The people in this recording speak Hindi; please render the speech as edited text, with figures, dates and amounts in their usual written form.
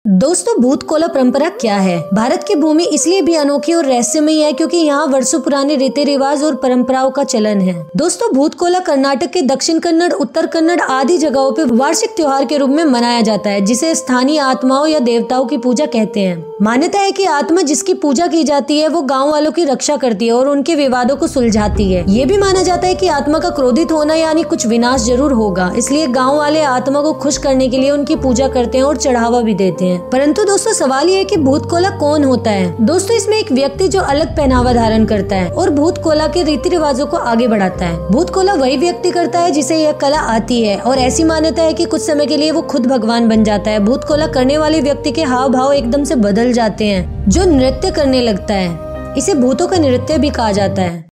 दोस्तों, भूत कोला परंपरा क्या है? भारत की भूमि इसलिए भी अनोखी और रहस्यमयी है क्योंकि यहाँ वर्षों पुराने रीति रिवाज और परंपराओं का चलन है। दोस्तों, भूत कोला कर्नाटक के दक्षिण कन्नड़, उत्तर कन्नड़ आदि जगहों पे वार्षिक त्योहार के रूप में मनाया जाता है, जिसे स्थानीय आत्माओं या देवताओं की पूजा कहते हैं। मान्यता है कि आत्मा जिसकी पूजा की जाती है वो गाँव वालों की रक्षा करती है और उनके विवादों को सुलझाती है। ये भी माना जाता है कि आत्मा का क्रोधित होना यानी कुछ विनाश जरूर होगा, इसलिए गाँव वाले आत्मा को खुश करने के लिए उनकी पूजा करते हैं और चढ़ावा भी देते हैं। परंतु दोस्तों, सवाल ये है कि भूत कोला कौन होता है? दोस्तों, इसमें एक व्यक्ति जो अलग पहनावा धारण करता है और भूत कोला के रीति रिवाजों को आगे बढ़ाता है। भूत कोला वही व्यक्ति करता है जिसे यह कला आती है और ऐसी मान्यता है कि कुछ समय के लिए वो खुद भगवान बन जाता है। भूत कोला करने वाले व्यक्ति के हाव भाव एकदम से बदल जाते हैं, जो नृत्य करने लगता है। इसे भूतों का नृत्य भी कहा जाता है।